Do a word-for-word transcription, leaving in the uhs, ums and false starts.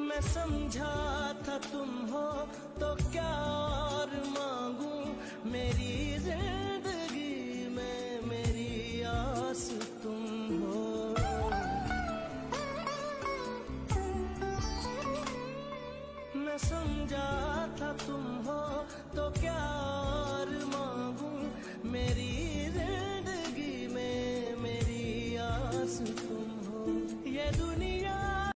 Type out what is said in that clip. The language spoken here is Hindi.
मैं समझा था तुम हो तो क्या और मांगू, मेरी जिंदगी में मेरी आस तुम हो। मैं समझा था तुम हो तो क्या